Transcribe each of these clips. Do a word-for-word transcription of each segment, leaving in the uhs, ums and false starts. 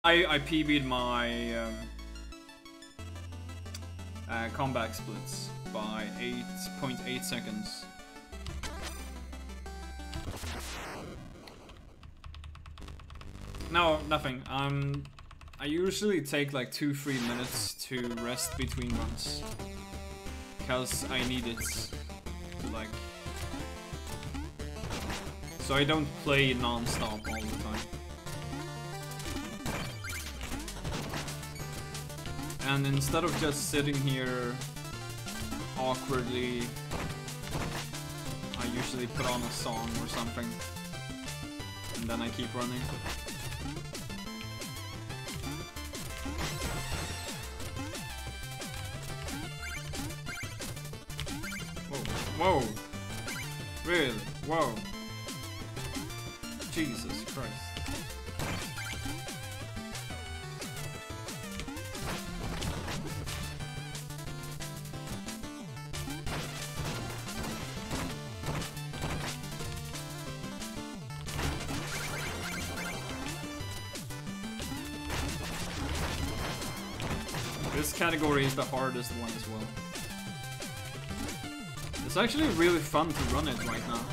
I, I P B'd my um, uh, comeback splits by eight point eight seconds. No, nothing. Um, I usually take like two, three minutes to rest between runs. Because I need it to like... So I don't play non-stop all the time. And instead of just sitting here awkwardly, I usually put on a song or something. And then I keep running. Whoa. Whoa. Really? Whoa. Jesus Christ. This category is the hardest one as well. It's actually really fun to run it right now.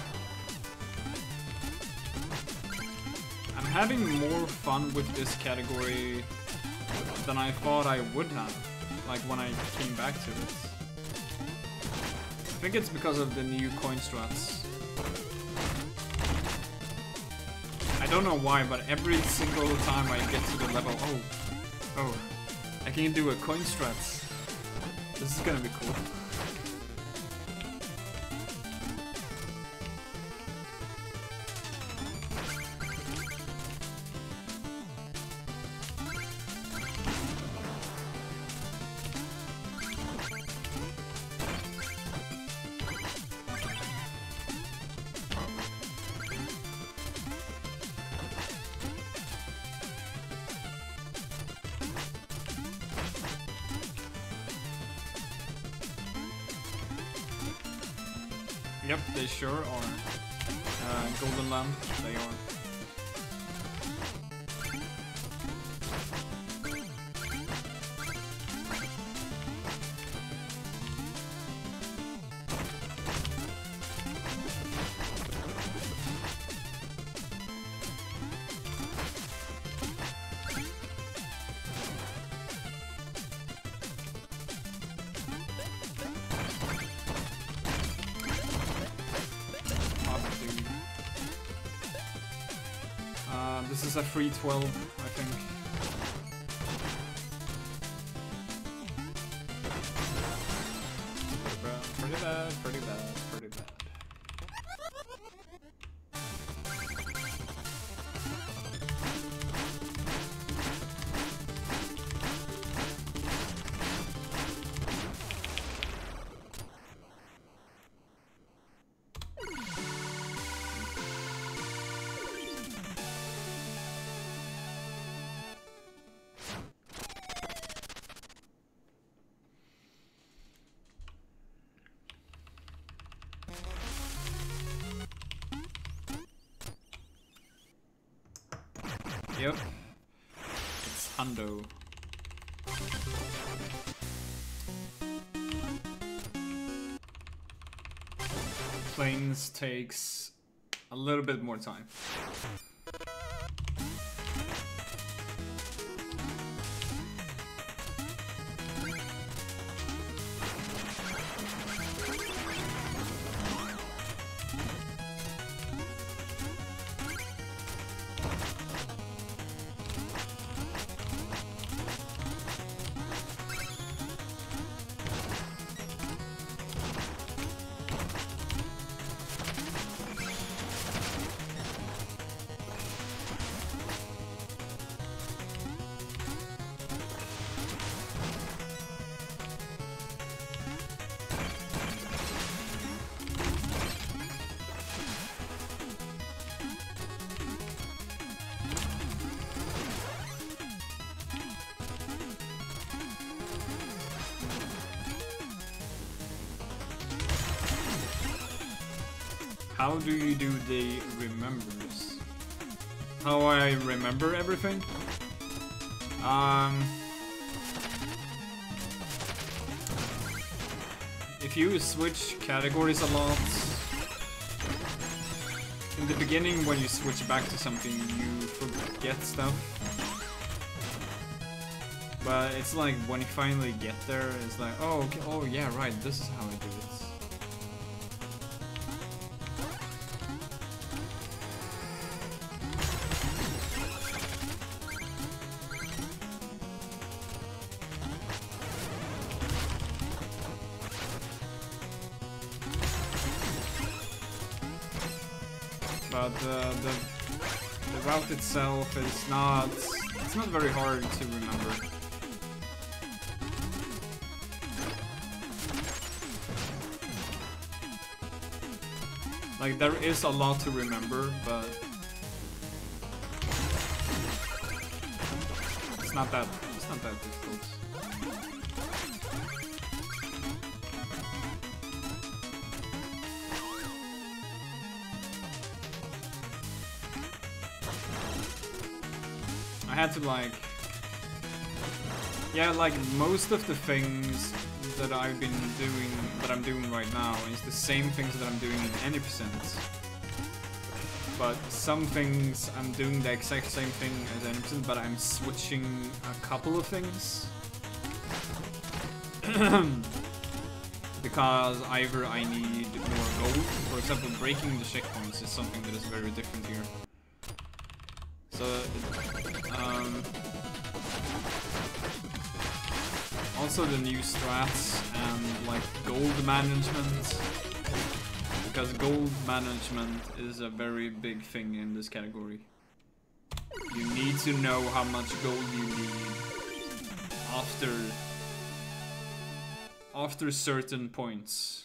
I'm having more fun with this category than I thought I would have, like when I came back to it. I think it's because of the new coin strats. I don't know why, but every single time I get to the level, oh, oh, I can do a coin strats. This is gonna be cool. Yep, they sure are. Uh, Golden Lamp, they are. This is a three twelve, I think. Pretty bad, pretty bad, pretty bad. Yep, it's Hundo. Planes takes a little bit more time. How do you do the remembers? How I remember everything? Um, if you switch categories a lot, in the beginning when you switch back to something, you forget stuff. But it's like when you finally get there, it's like, oh, okay, oh yeah, right, this is how I do it. But uh, the the route itself is not it's not very hard to remember. Like there is a lot to remember, but it's not that it's not that difficult. I had to like, yeah, like most of the things that I've been doing, that I'm doing right now, is the same things that I'm doing in any percent. But some things I'm doing the exact same thing as any percent, but I'm switching a couple of things. Because either I need more gold, for example, breaking the checkpoints is something that is very different here. So, um, also the new strats and like gold management, because gold management is a very big thing in this category. You need to know how much gold you need after after certain points.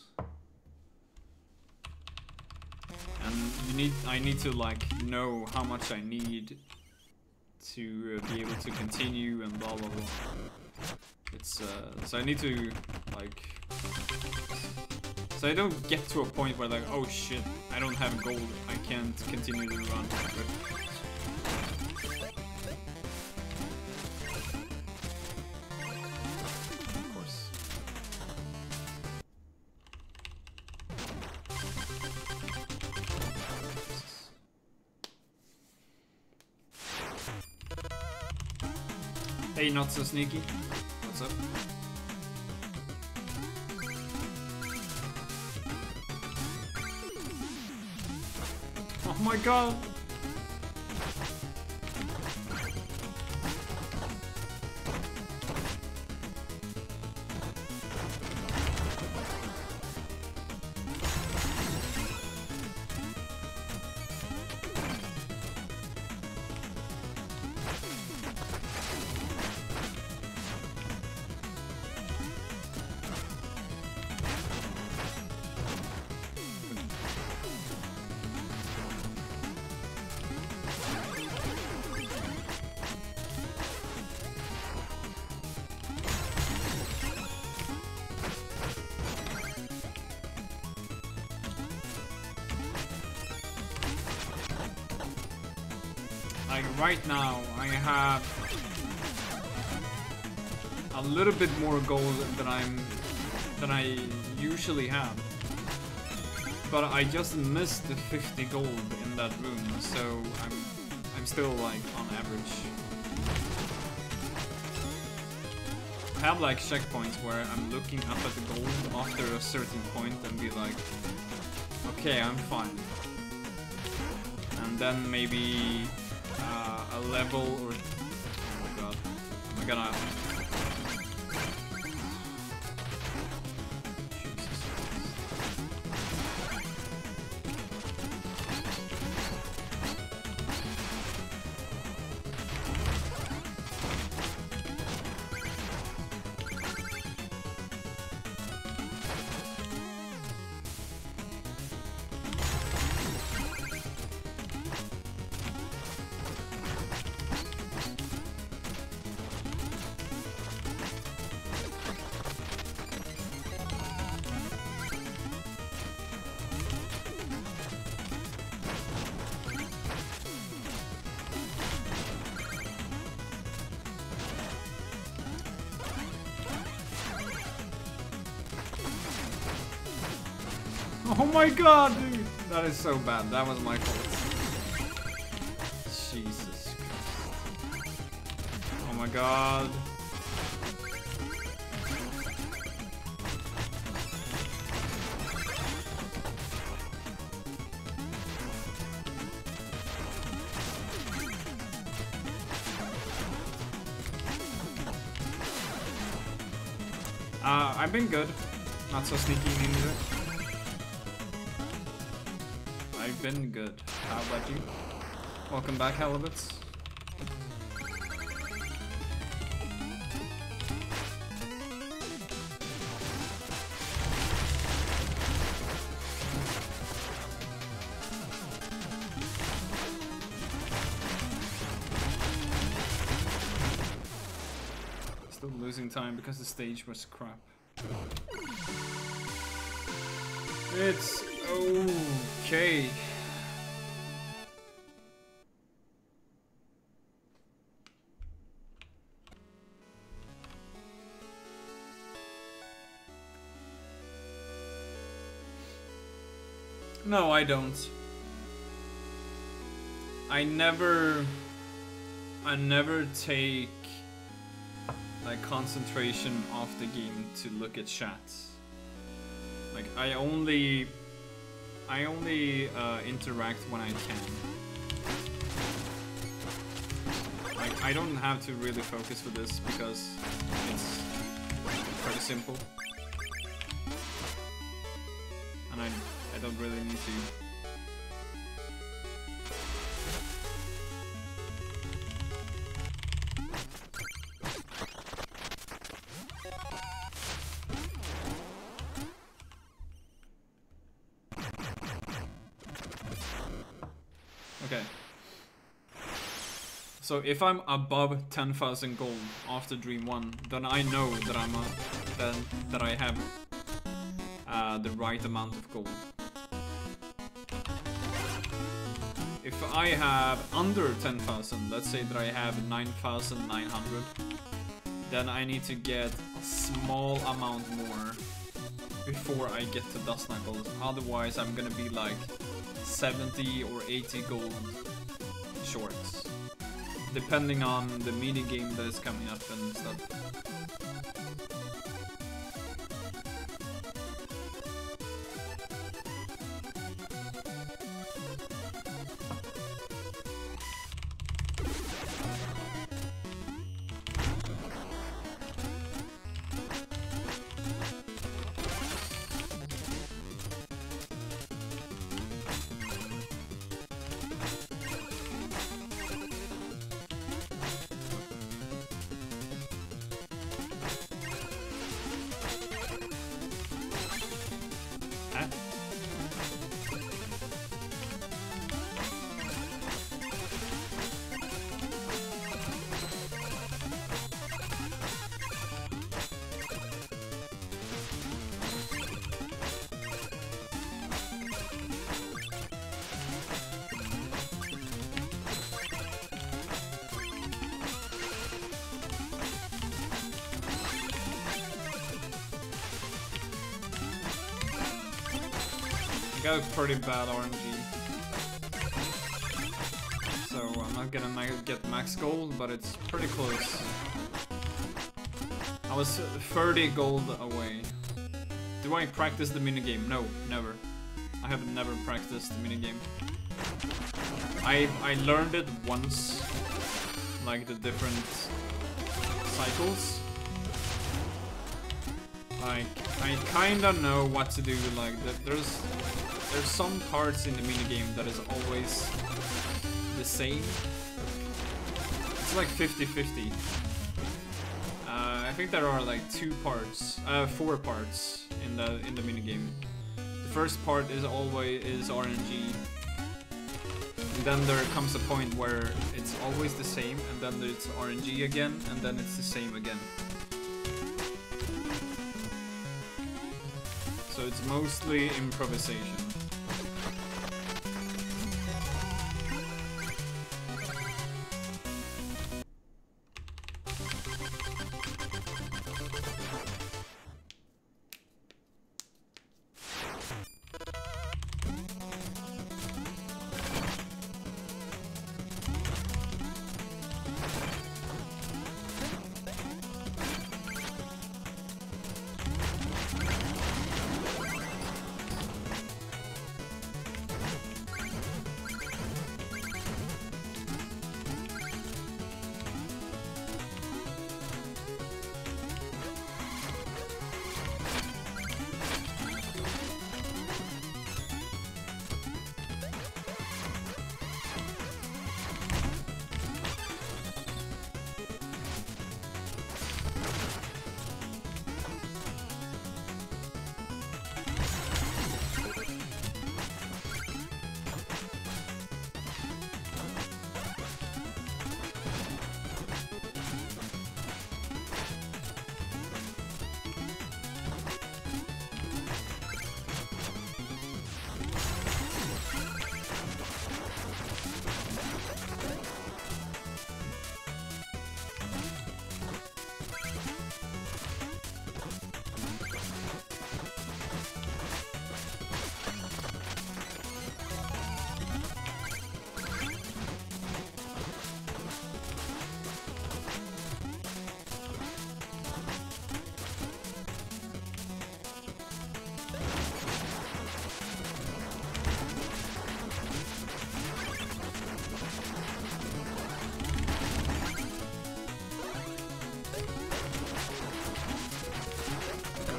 And you need, I need to like know how much I need to uh, be able to continue and blah blah blah. It's uh, so I need to like, so I don't get to a point where like, oh shit, I don't have gold, I can't continue the run. Of course. Hey, not so sneaky. What's up? Oh my god! Like right now, I have a little bit more gold than I'm than I usually have, but I just missed the fifty gold in that room, so I'm I'm still like on average. I have like checkpoints where I'm looking up at the gold after a certain point and be like, okay, I'm fine, and then maybe Uh, a level or... Oh my god. Am I gonna... Oh my god, dude! That is so bad. That was my fault. Jesus Christ. Oh my god. Uh, I've been good. Not so sneaky either. I've been good. How about you? Welcome back, Halibuts. Still losing time because the stage was crap. It's okay. No, I don't. I never... I never take like concentration off the game to look at chats. Like I only... I only uh, interact when I can. Like I don't have to really focus with this because it's pretty simple. And I, I don't really need to. Okay. So if I'm above ten thousand gold after Dream one, then I know that I'm a, then that I have uh, the right amount of gold. If I have under ten thousand, let's say that I have nine thousand nine hundred, then I need to get a small amount more before I get to Dust Knuckles. Otherwise, I'm gonna be like seventy or eighty gold shorts, depending on the mini game that is coming up and stuff. Got a pretty bad R N G, so I'm not gonna ma get max gold, but it's pretty close. I was thirty gold away. Do I practice the minigame? No, never. I have never practiced the minigame. I I learned it once, like the different cycles. Like I kinda know what to do. Like the, there's. There's some parts in the minigame that is always the same. It's like fifty fifty. Uh, I think there are like two parts, uh, four parts in the in the minigame. The first part is always is R N G. And then there comes a point where it's always the same, and then it's R N G again, and then it's the same again. So it's mostly improvisation.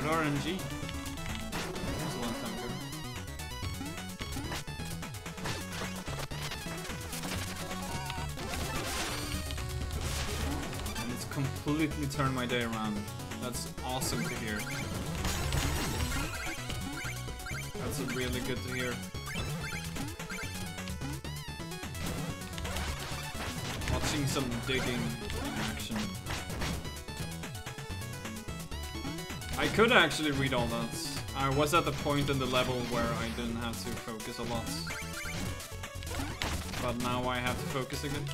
With R N G. That was a long time ago. And it's completely turned my day around. That's awesome to hear. That's really good to hear. Watching some digging in action. I could actually read all that. I was at the point in the level where I didn't have to focus a lot. But now I have to focus again.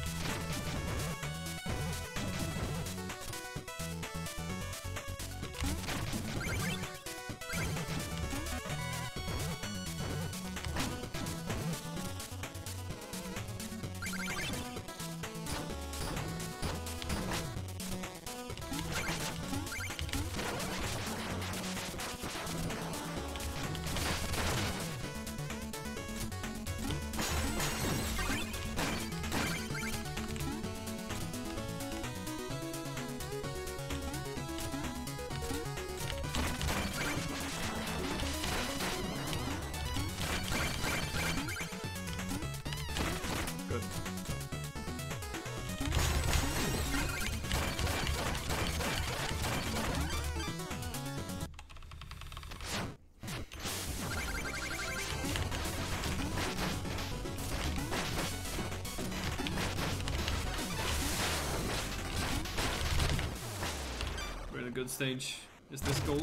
Good stage. Is this gold?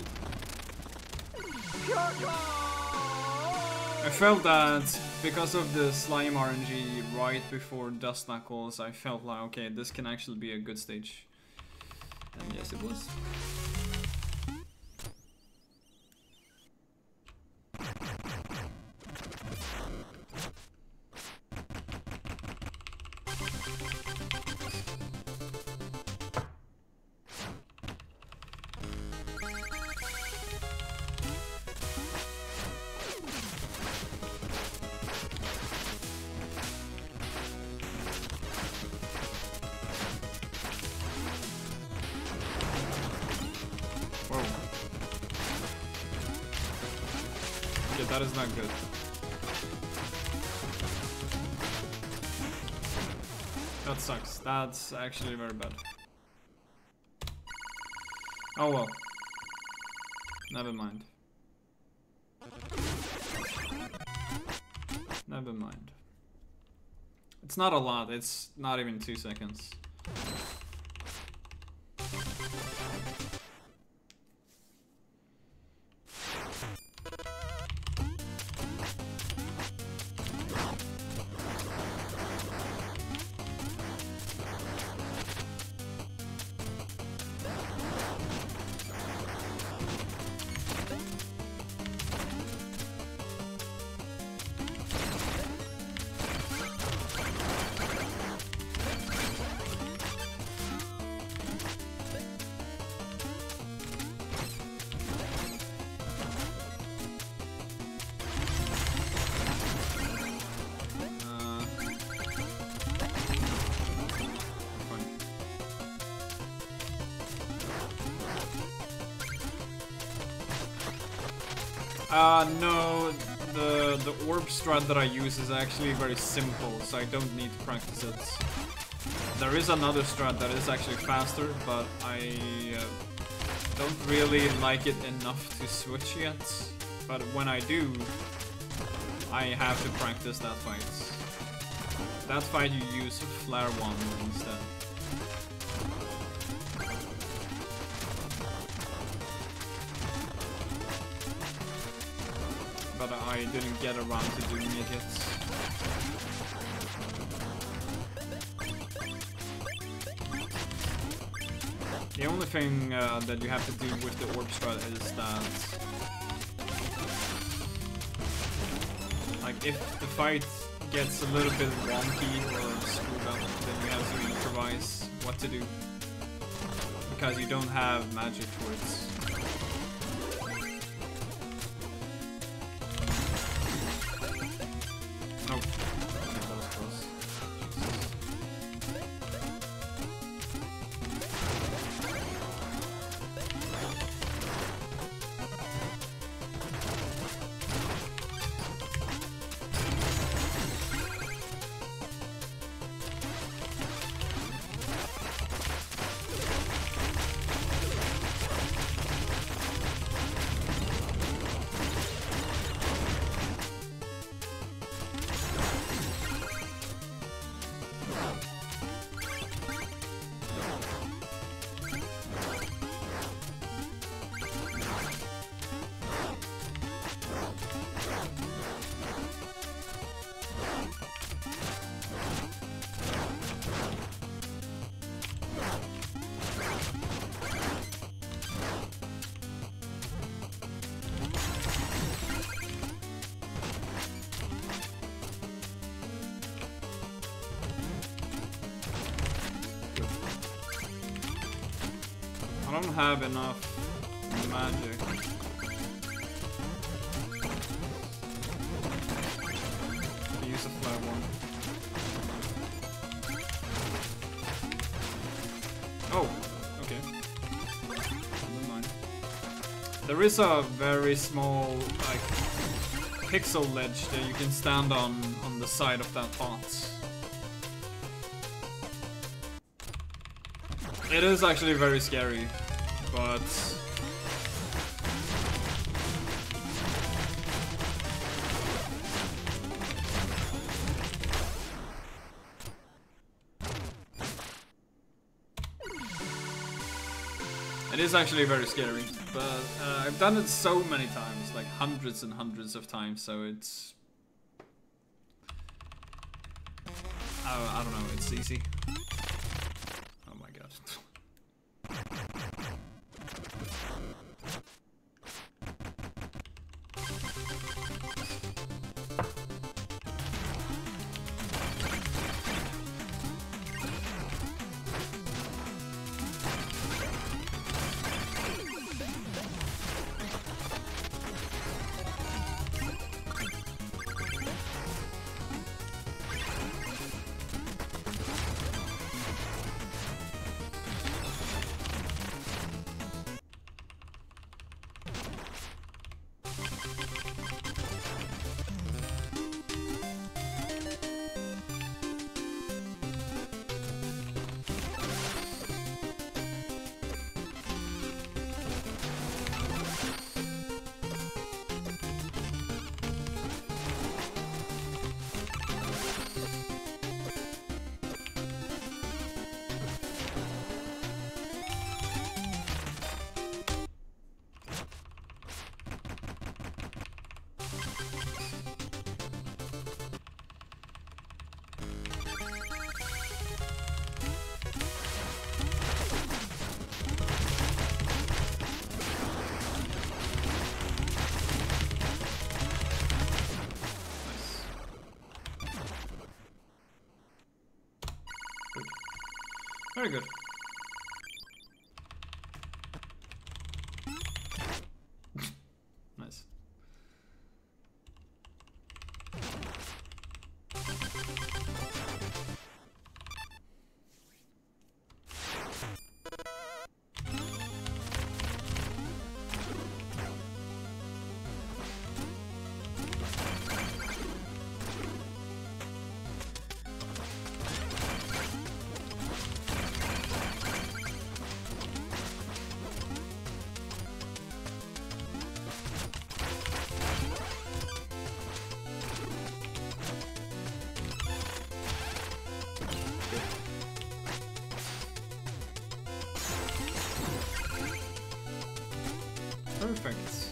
I felt that because of the slime R N G right before Dust Knuckles, I felt like, okay, this can actually be a good stage. And yes, it was. That is not good. That sucks. That's actually very bad. Oh well. Never mind. Never mind. It's not a lot. It's not even two seconds. Uh, no, the, the orb strat that I use is actually very simple, so I don't need to practice it. There is another strat that is actually faster, but I uh, don't really like it enough to switch yet. But when I do, I have to practice that fight. That fight you use Flare one instead. But I didn't get around to doing it yet. The only thing uh, that you have to do with the orb strat is that, like, if the fight gets a little bit wonky or screwed up, then you have to improvise what to do, because you don't have magic for it. I don't have enough magic. Use a flat one. Oh, okay. Never mind. There is a very small, like, pixel ledge that you can stand on on the side of that pot. It is actually very scary, but it is actually very scary. But uh, I've done it so many times, like hundreds and hundreds of times, so it's I, I don't know, it's easy. Oh my god. Very good. Nice. Perfect.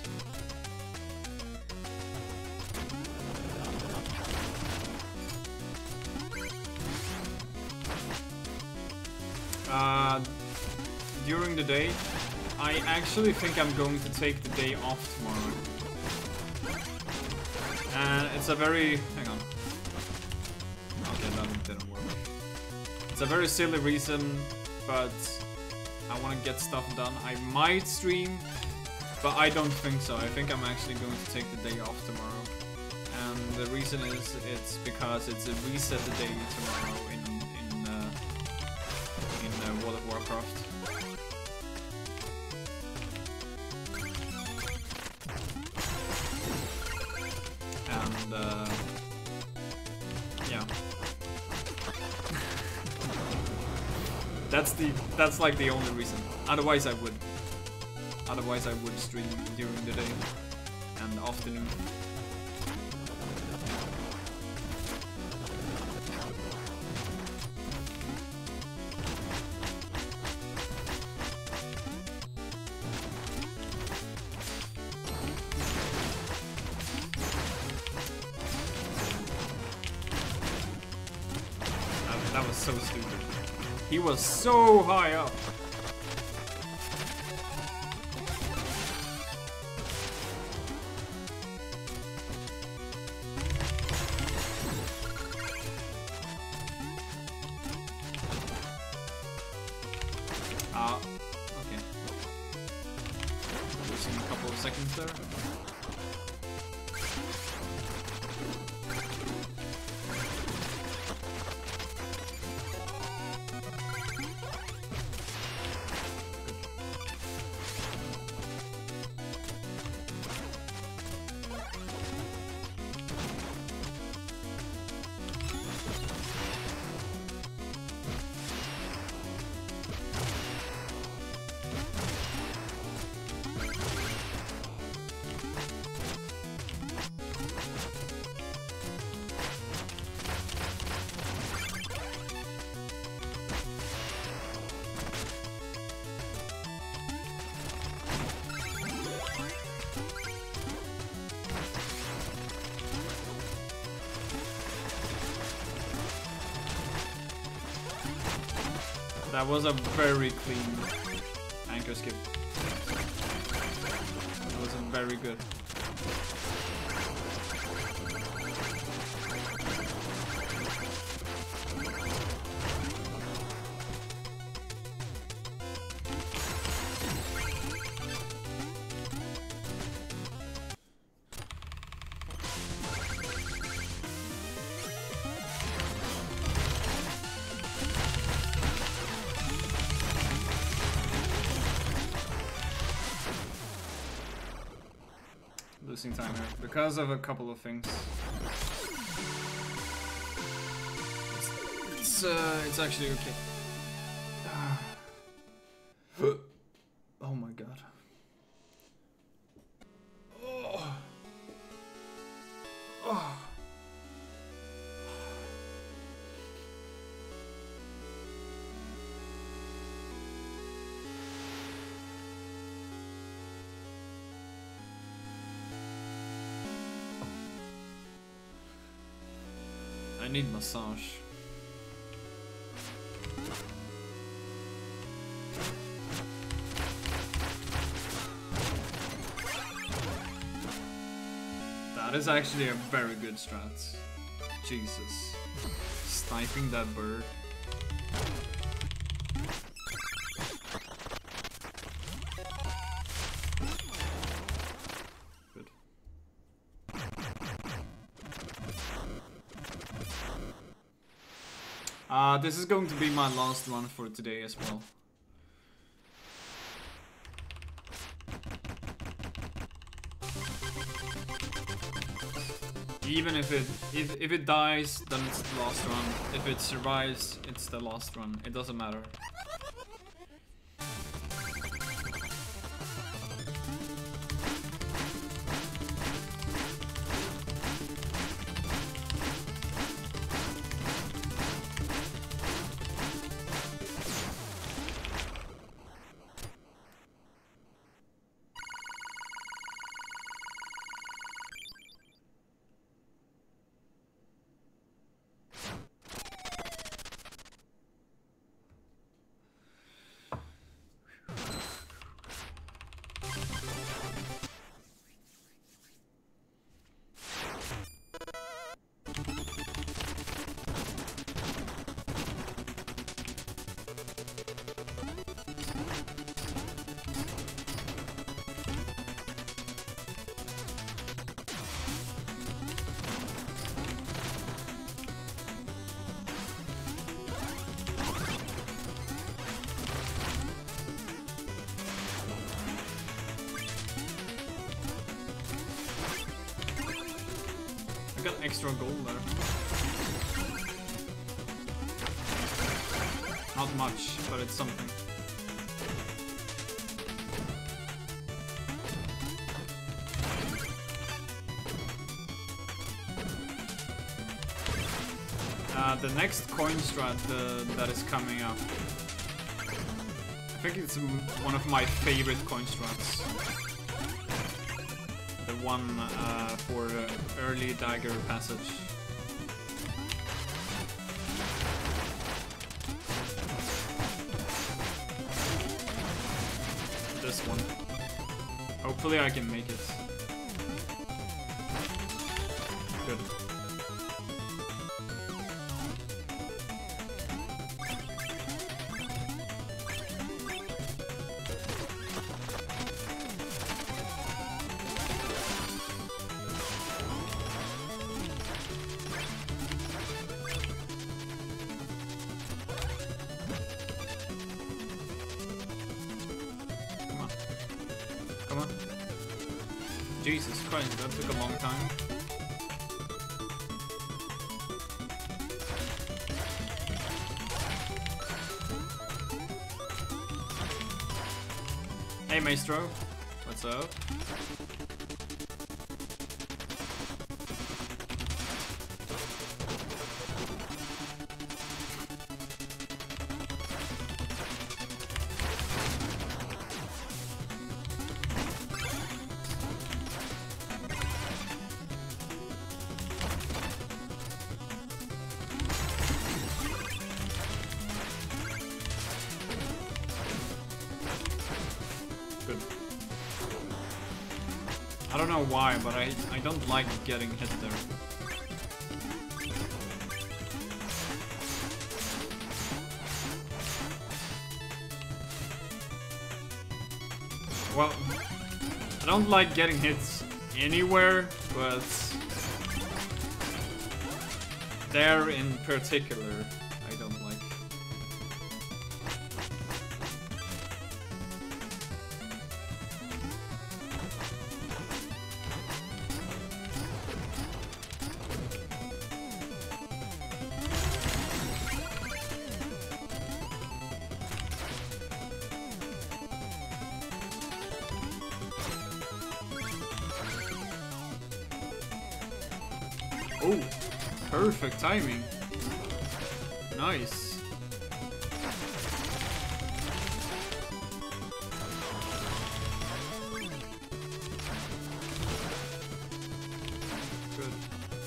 Uh, during the day, I actually think I'm going to take the day off tomorrow. And it's a very... hang on. Okay, that didn't work. It's a very silly reason, but I want to get stuff done. I might stream, but I don't think so. I think I'm actually going to take the day off tomorrow. And the reason is it's because it's a reset the day tomorrow in in uh, in uh, World of Warcraft. And uh, yeah, that's the that's like the only reason. Otherwise, I would. Otherwise, I would stream during the day and afternoon. That, that was so stupid. He was so high up. Ah, okay. losing a couple of seconds there. That was a very clean anchor skip. That was a very good. Losing time here because of a couple of things. It's it's, uh, it's actually okay. Oh my god. Oh. Oh. I need massage. That is actually a very good strat. Jesus. Sniping that bird. Uh, this is going to be my last run for today as well. Even if it if, if it dies, then it's the last run. If it survives, it's the last run. It doesn't matter. Got extra gold there. Not much, but it's something. Uh, the next coin strat uh, that is coming up. I think it's one of my favorite coin strats. The one uh, for uh, early dagger passage. This one. Hopefully I can make it. Good. come on. Jesus Christ, that took a long time. Hey Maestro, what's up? I don't know why, but I, I don't like getting hit there. Well, I don't like getting hits anywhere, but there in particular, I don't like. Oh, perfect timing. Nice. Good.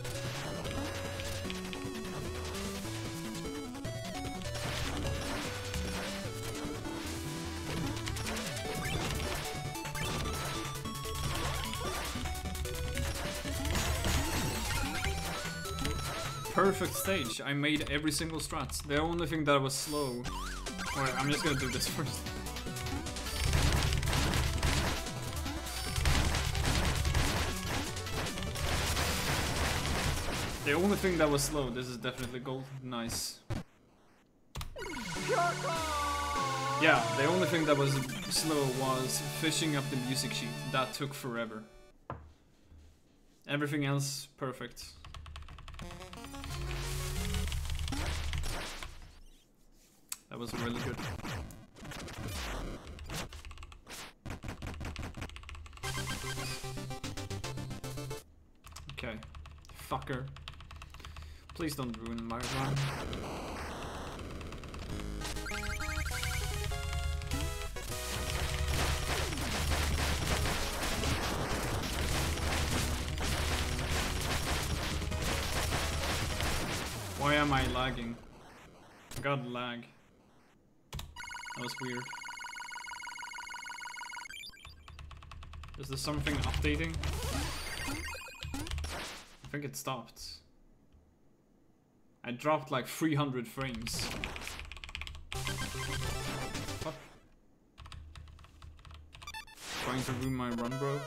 Perfect stage. I made every single strat. The only thing that was slow. Wait, I'm just gonna do this first. The only thing that was slow. This is definitely gold. Nice. Yeah, the only thing that was slow was fishing up the music sheet. That took forever. Everything else, perfect. That was really good. Okay. Fucker. Please don't ruin my run. Why am I lagging? I got lag. That was weird. Is there something updating? I think it stopped. I dropped like three hundred frames. Fuck. Trying to ruin my run, bro.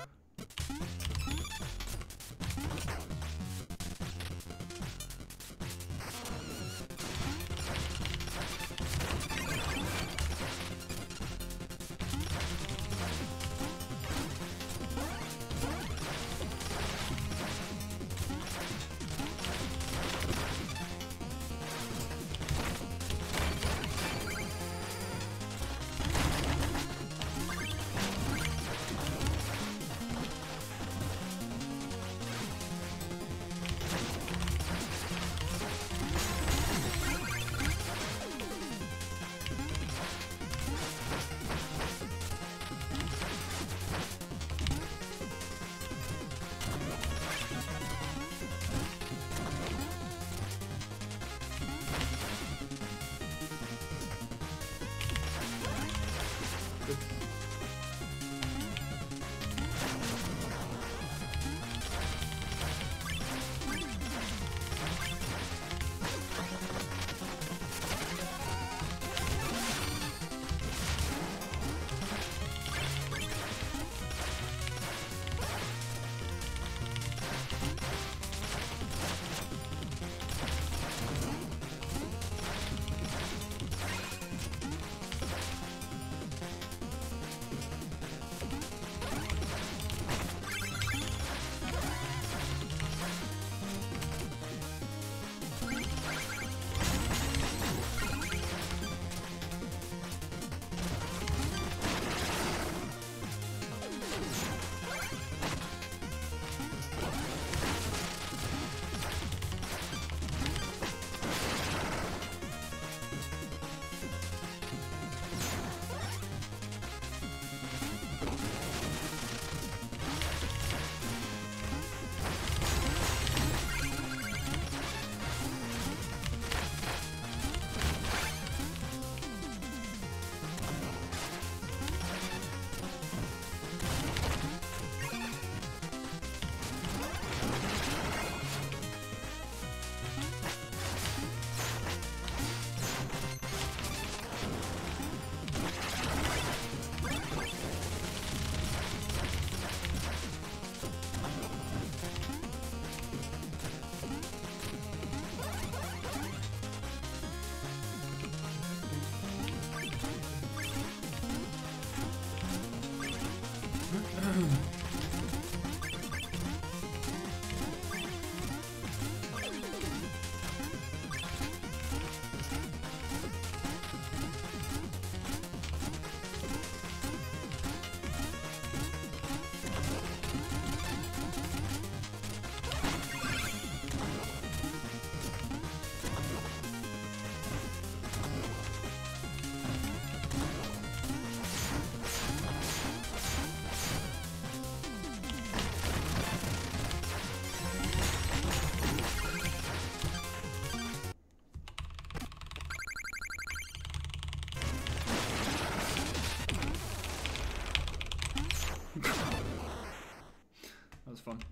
That was fun.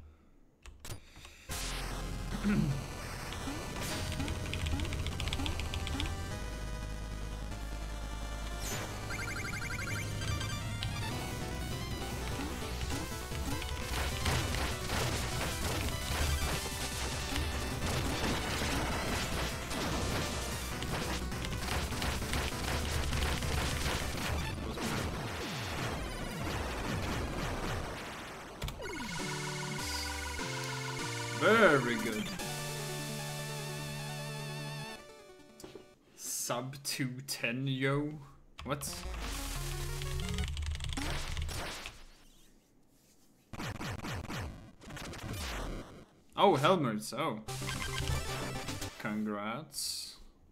Very good. Sub two ten, yo. What? Oh, Helmers. Oh. Congrats.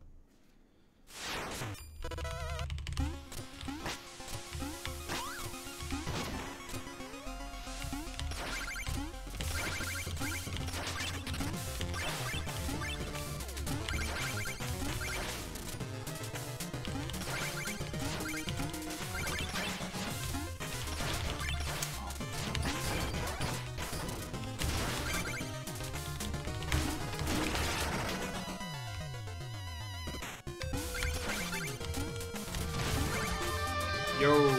Yo.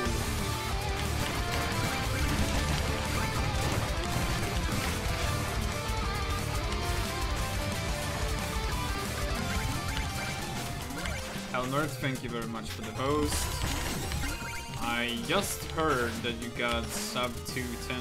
Helmert, thank you very much for the post. I just heard that you got sub two ten.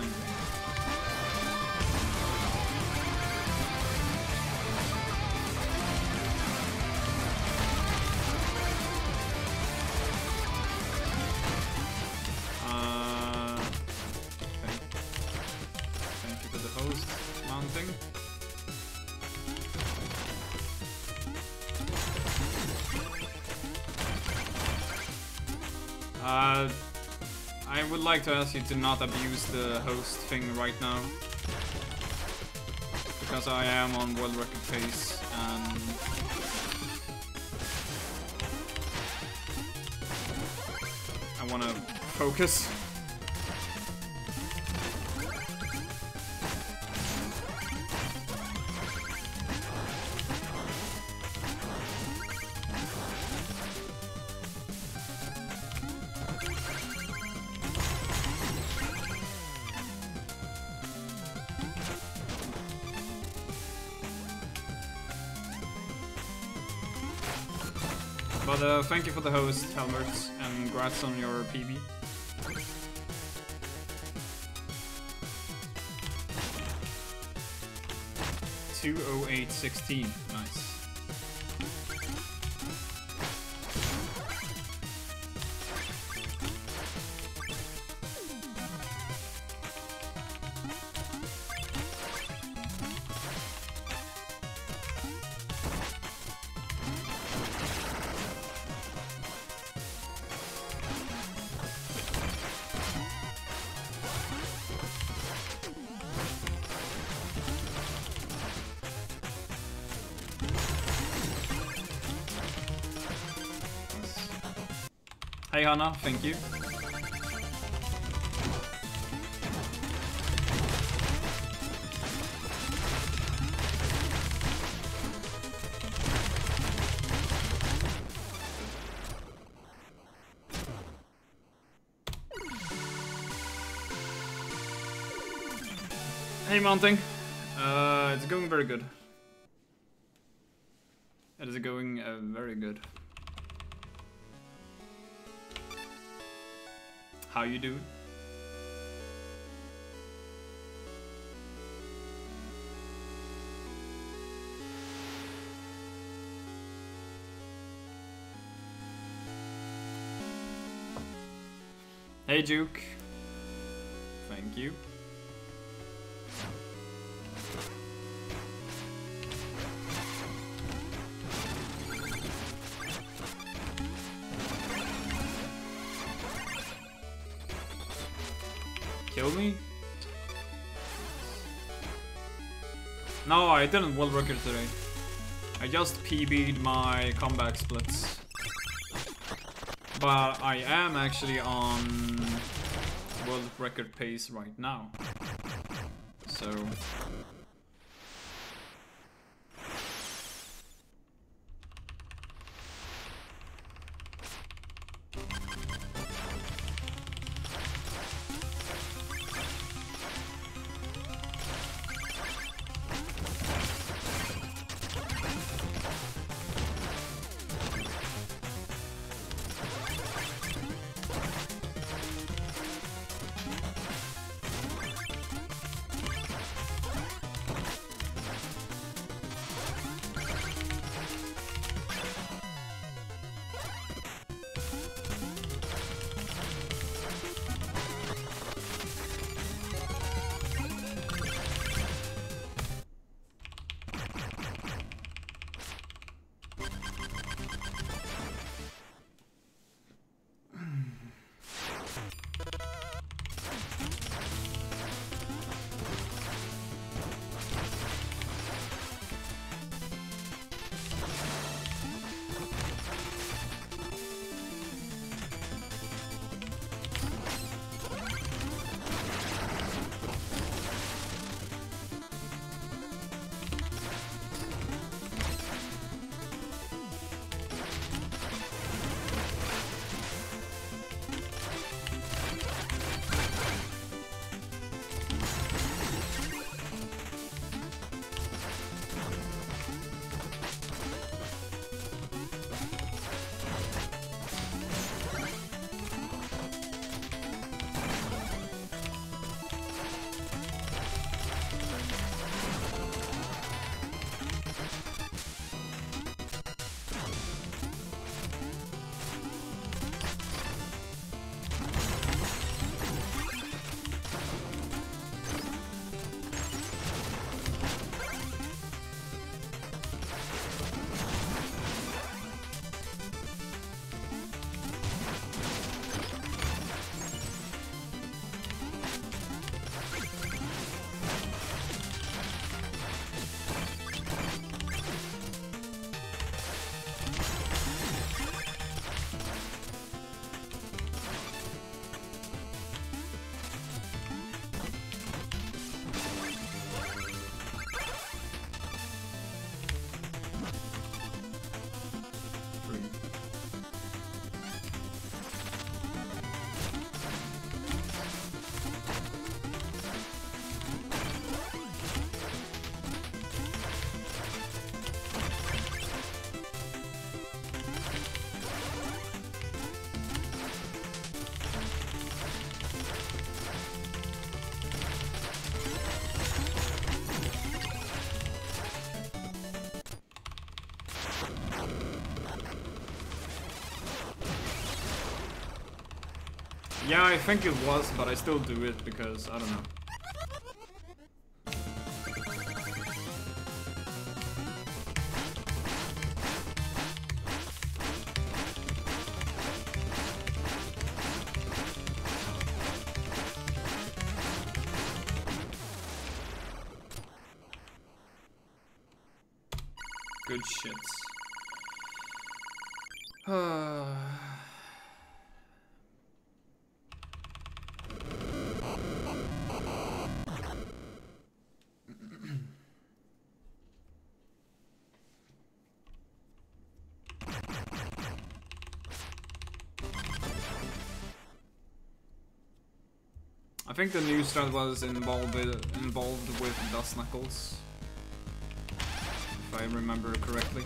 Uh, I would like to ask you to not abuse the host thing right now, because I am on world record pace and I want to focus. But uh, thank you for the host, Helmert, and congrats on your P B. two oh eight sixteen, nice. Hey Hannah, thank you. Hey Mounting, uh, it's going very good. It is going uh, very good. How you doing? Hey Juke. Thank you. Kill me? No, I didn't world record today. I just P B'd my comeback splits. But I am actually on world record pace right now. So yeah, I think it was, but I still do it because I don't know. Good shits. I think the news that was involved with, involved with Dust Knuckles, if I remember correctly.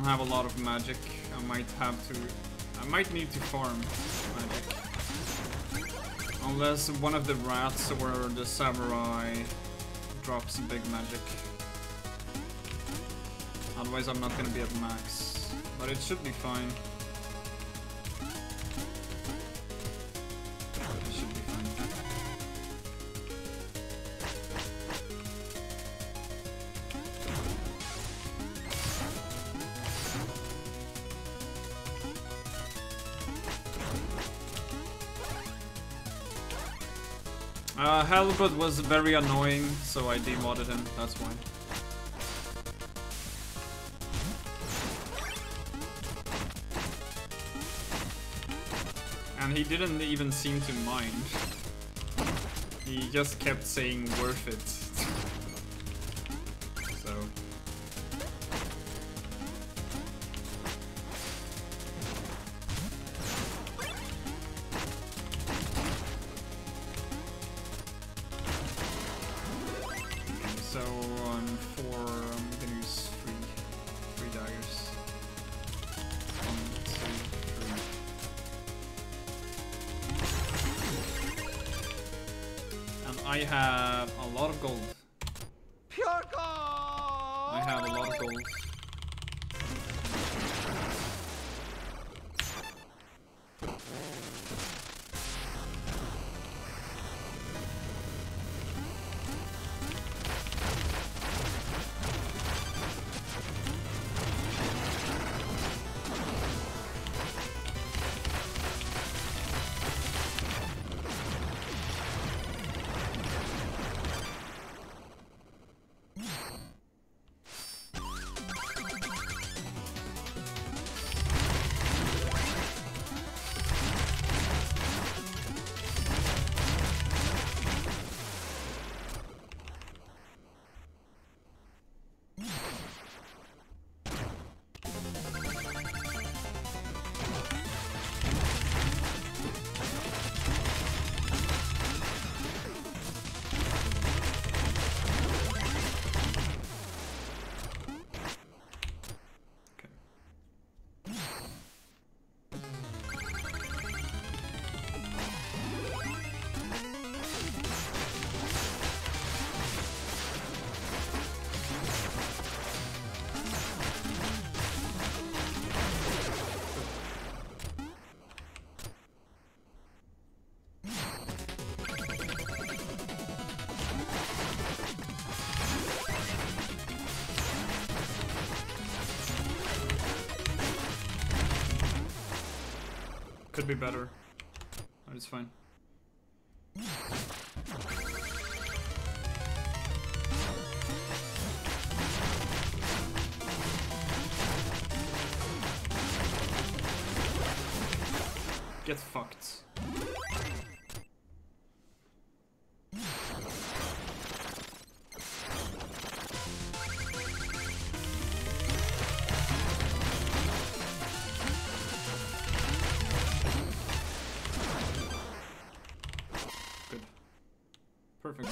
have a lot of magic. I might have to... I might need to farm magic. Unless one of the rats or the samurai drops a big magic. Otherwise I'm not gonna be at max. But it should be fine. It should be fine. Uh, Halberd was very annoying, so I demodded him, that's why. And he didn't even seem to mind. He just kept saying worth it. So... So on four, I'm gonna use three, three daggers. One, two, three. And I have a lot of gold. Pure gold! I have a lot of gold. Could be better, but it's fine. Get fucked. Perfect.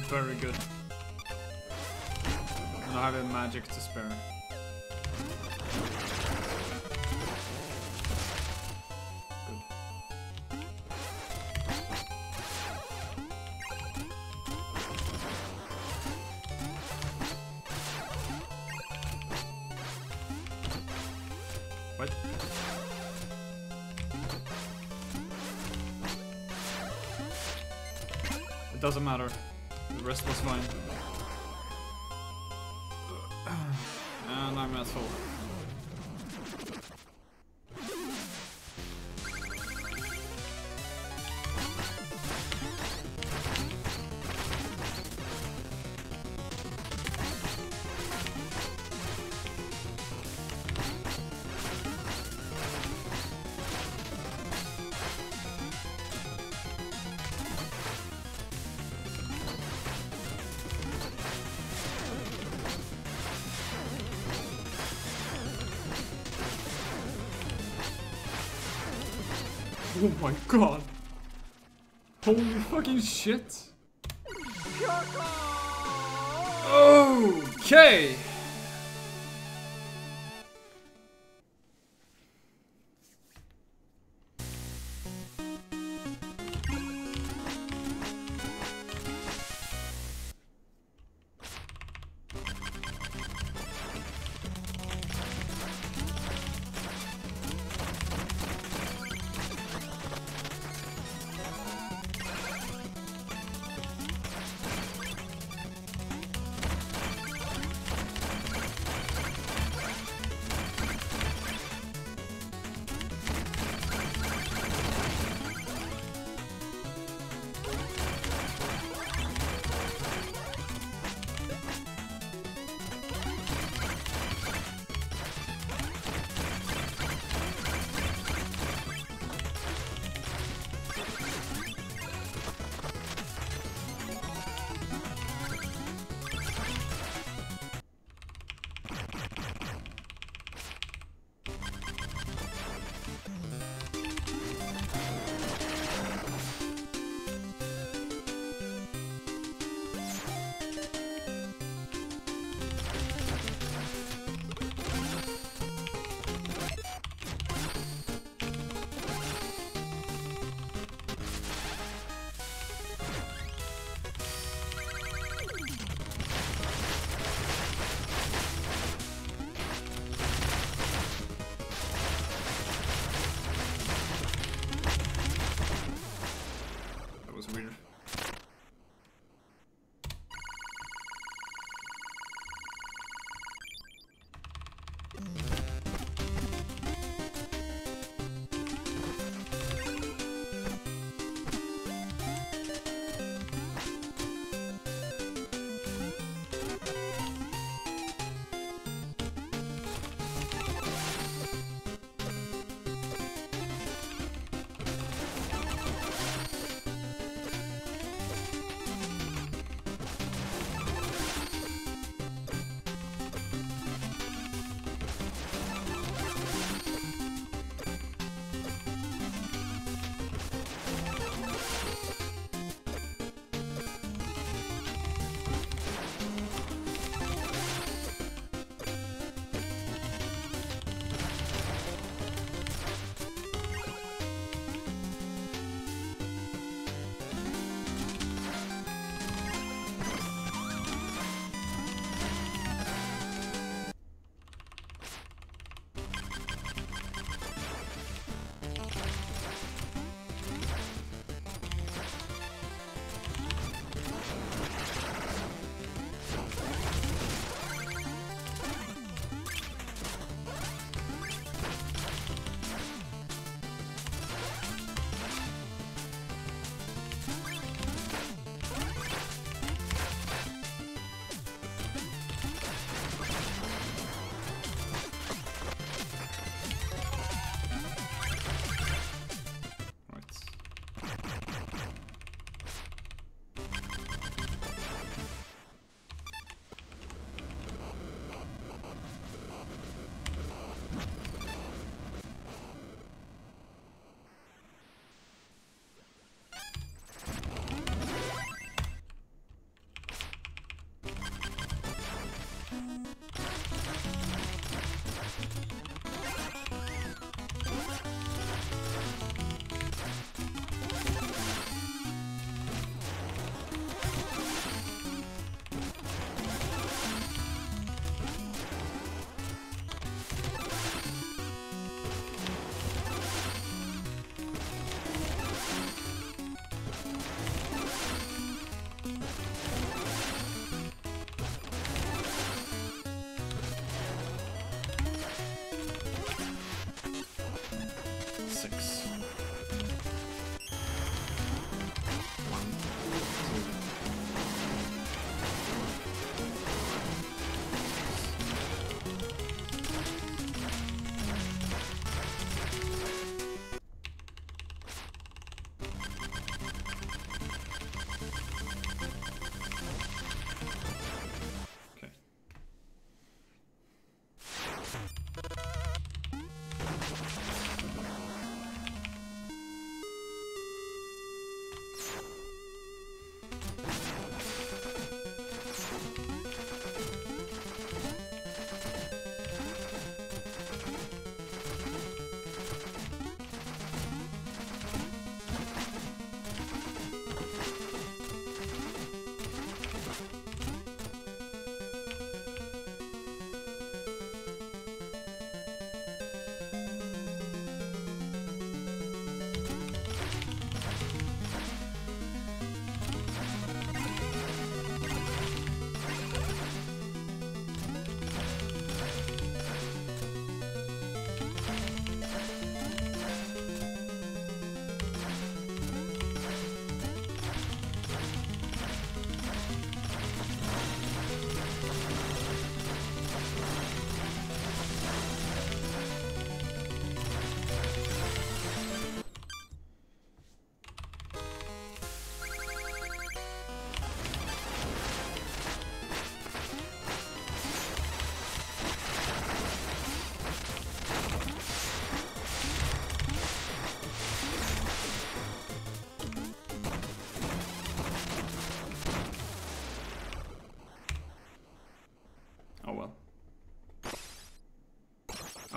very good. And I have a magic to spare. What? It doesn't matter. The rest was fine. And I'm at full. Oh my god! Holy fucking shit! Okay!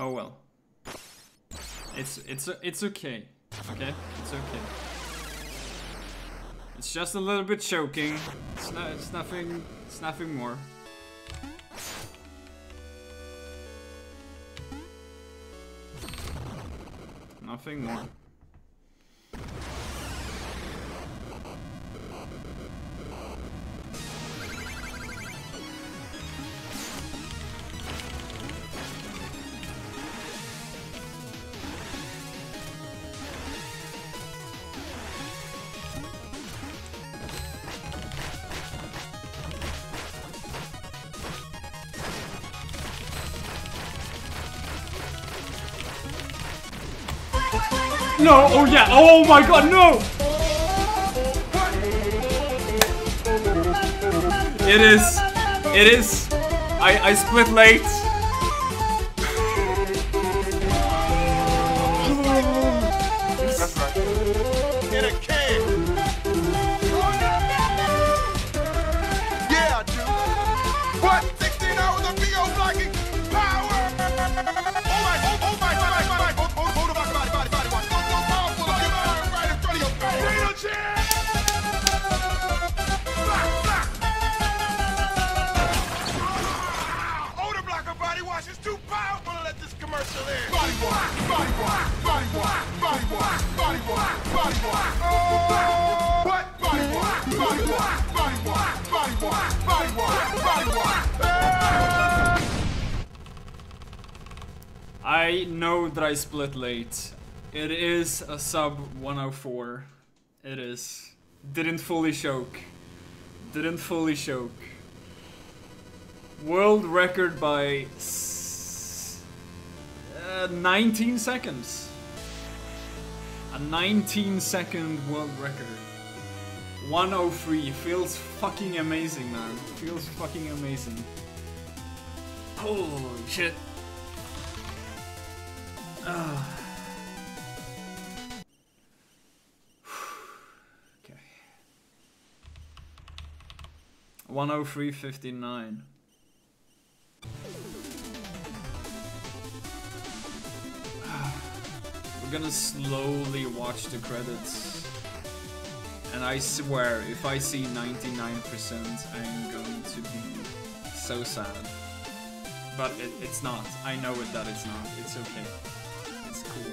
Oh well. It's it's it's okay. Okay, it's okay. It's just a little bit choking. It's not. It's nothing. It's nothing more. Nothing more. No, oh yeah, oh my god, no! It is, it is, I, I split late. That's right. In a can. Yeah, I do. What? sixteen hours of V O blocking power! Oh my, oh, oh my, my, my, my, hold, hold, hold on, body, body, body, body, watch. So, so powerful, look at right in front of your face. Dino Chan! Block, block! Older blocker body wash is too powerful to let this commercial in. Body wash, body wash, body wash, body wash, body wash, body wash. Oh! What? Body wash, body wash, body wash, body wash, body wash, body wash. Ah! I know that I split late. It is a sub one oh four. It is. Didn't fully choke. Didn't fully choke. World record by s uh, nineteen seconds. A nineteen second world record. one oh three. Feels fucking amazing, man. Feels fucking amazing. Holy shit. Uh. Okay. one oh three fifty-nine. We're gonna slowly watch the credits. And I swear, if I see ninety-nine percent, I'm going to be so sad. But it, it's not. I know it that it's not. It's okay. It's cool.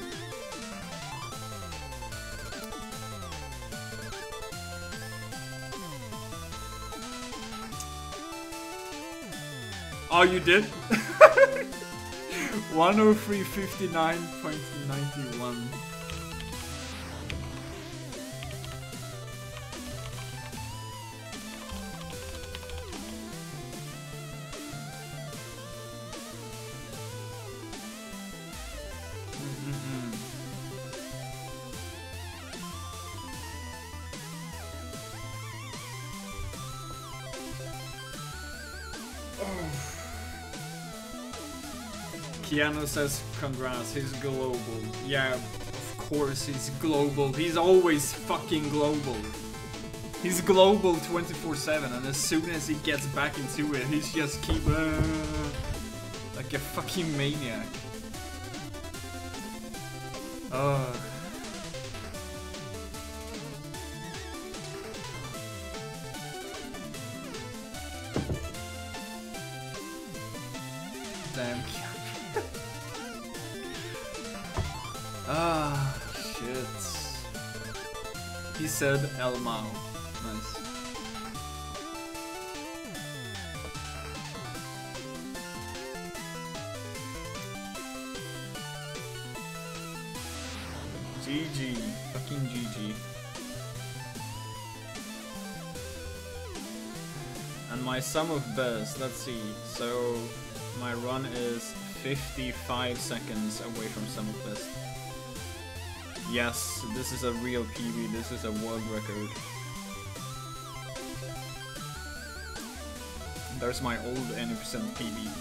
Oh, you did? one oh three fifty-nine point nine one. Keanu says congrats, he's global. Yeah, of course he's global. He's always fucking global. He's global twenty-four seven, and as soon as he gets back into it, he's just keep uh, like a fucking maniac. Ugh. Damn. Ah, shit. He said El Mao. Nice. G G. Fucking G G. And my sum of best, let's see. So my run is fifty-five seconds away from sum of best. Yes, this is a real P B, this is a world record. There's my old any percent P B.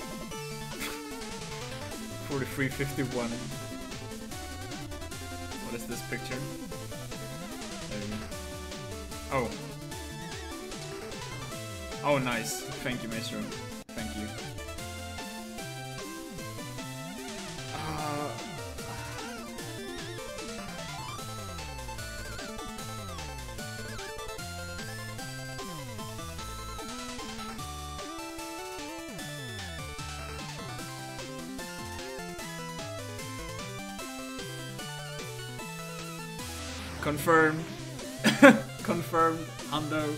forty-three fifty-one. What is this picture? There you go. Oh. Oh, nice. Thank you, Maestro. Thank you. Uh... Confirm. Confirmed. Hundo.